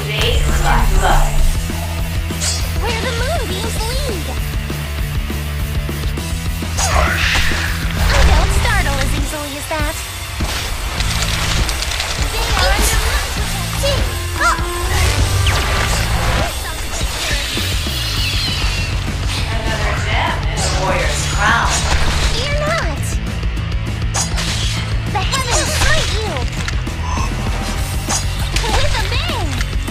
Fade like light. Where the moonbeams lead. I don't startle as easily as that. They are under my protection. Another gem in the warrior's crown. Fear not. The heavens smite you. With a bang.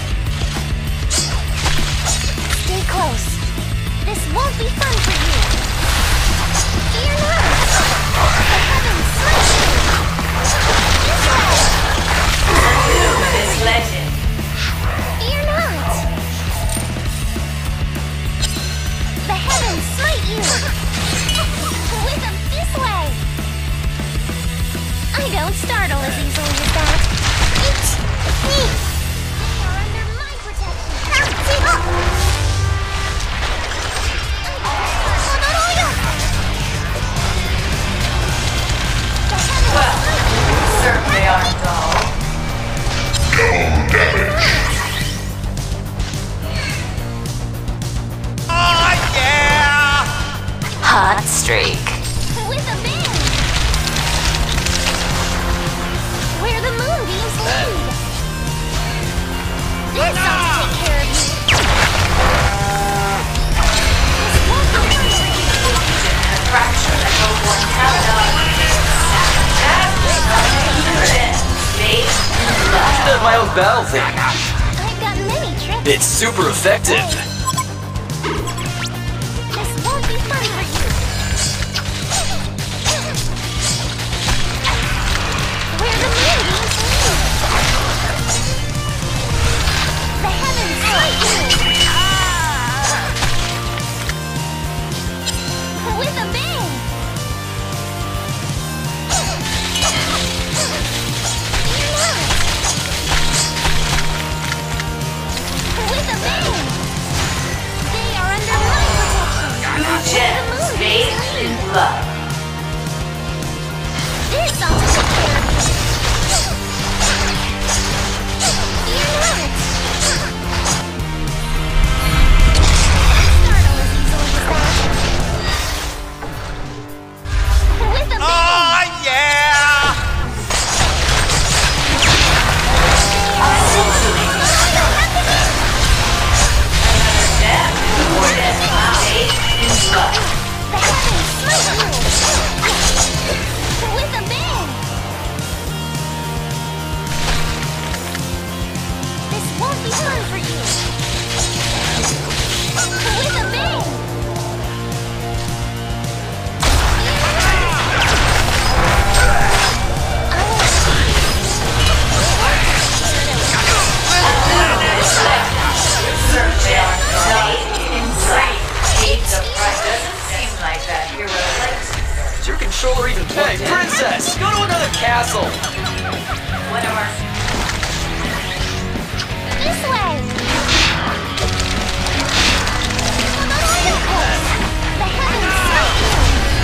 Stay close. This won't be fun for you. Fear not. The heavens smite you. This way. Anew this legend. Fear not. The heavens smite you. With them this way. I don't startle as easily as that. They are under my protection. Well, certainly aren't dull. No damage. Oh, yeah! Hot streak. With a bang. Where the moonbeams lead. This ought to take care of you. This won't be fun for you. A fraction of HoN Caldavar. Fade like I have my own battle thing. I've got many tricks. It's super effective. This won't be fun for you. Where the moonbeams lead. The heavens smite you. With a bang. Fear not. With a bang. They are under my protection. two gems bathed in blood. This ought to take care of you. Fear not. Startle as easily as that. With a bang. Oh, yeah! Another gem in the warrior's crown. Bathed in blood. The heavens smite you. With a bang. This won't be fun for you. With a bang. Gem bathed in sight. The price doesn't seem like that hero likes it. Is your controller even plugged in? Princess, go to another castle. One of our This way. The heavens smite you.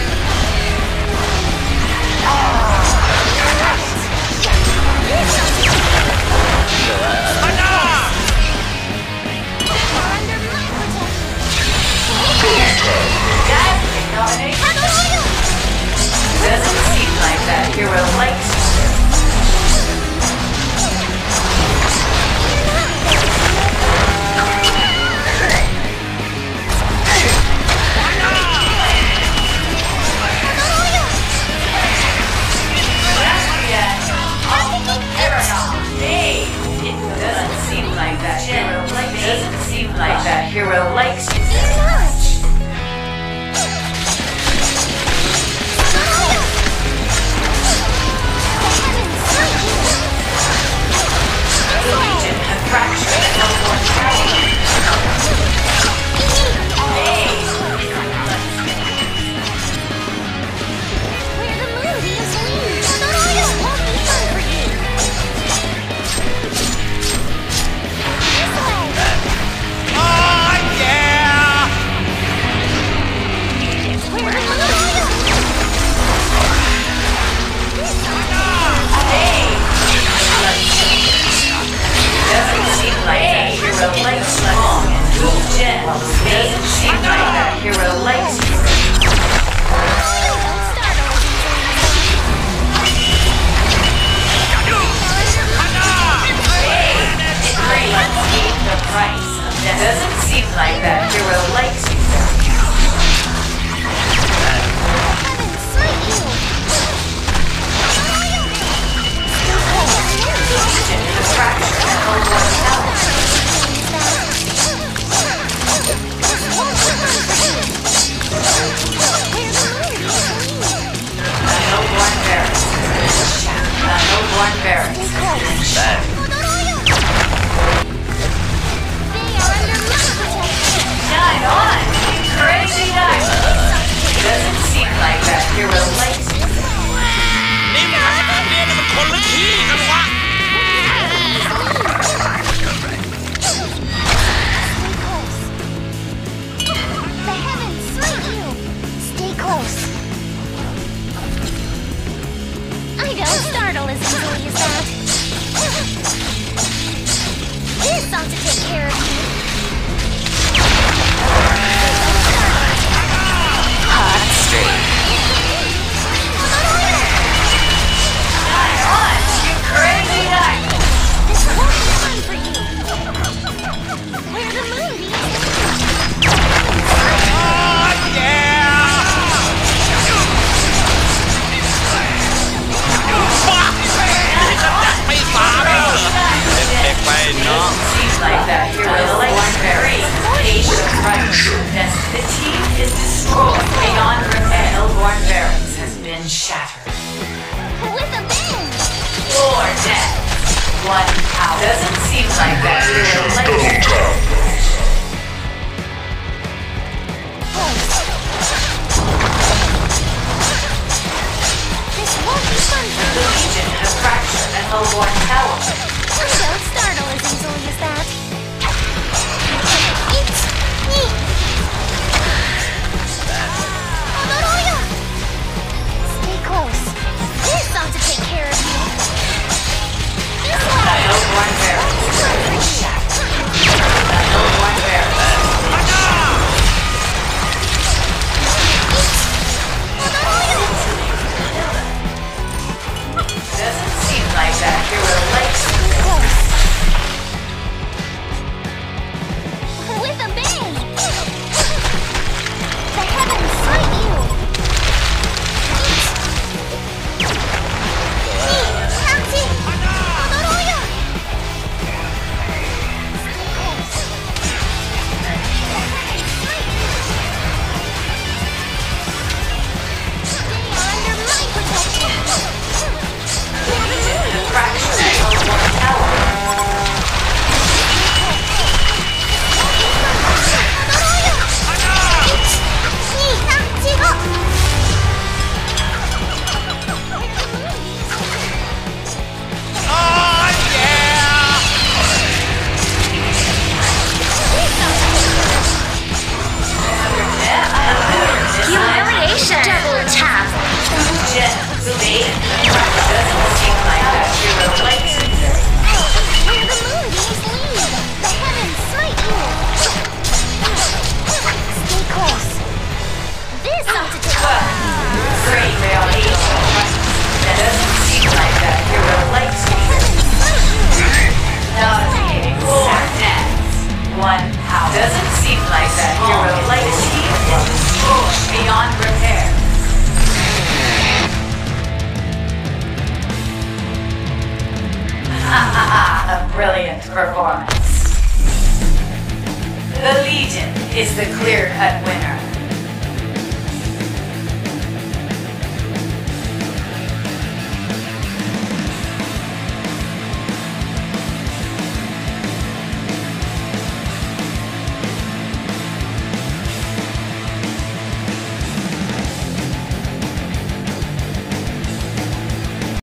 This ought to take care of you. Enough! They are under my guys nomination. protection. Doesn't seem like that hero likes it. Doesn't seem like that hero likes it. Doesn't seem like that hero likes it. Fear not. The heavens smite you. This way. Legion contraction and no one power. Hey! Where the moonbeams lead. This won't be fun for you. This way. Oh, yeah! price. That doesn't seem like that hero likes you. Heavens smite you! Legion is a fraction of HoN Tower. The HoN Barracks has been shattered. The HoN Barracks has been shattered. Shine on, you crazy diamond! It doesn't seem like that hero likes you. นี่มันเนี่ยมันคนละที่กันวะ The heavens smite you! Stay close. I don't startle as easily as that. This ought to take care of you. Hot streak. Shine on, you crazy diamond! This won't be fun for you. Where the moonbeams Seems like that hero likes very patient right. The team is destroyed beyond repair. HoN Barracks has been shattered. with a bend. Or death. One power. Doesn't seem like that hero likes you. This won't be fun for The you. Legion has fractured at HoN Tower. I don't startle as easily as that. Eat! Eat! Stay close. This ought to take care of you. This The way! HoN Barracks has been shattered. The HoN Barracks. Doesn't seem like that hero likes you. Close. With a bang! The heavens smite you! Fractured at HoN Tower. Humiliation! Double tap! Gems, Legion, doesn't seem like that hero likes you. Where the moonbeams lead, the heavens smite you! Stay close. This ought to take care of you. Great realization. That doesn't seem like that hero likes you. Nauseating sadness. One power. Doesn't seem like that hero likes you. Destroyed beyond repair. A brilliant performance. The Legion is the clear-cut winner.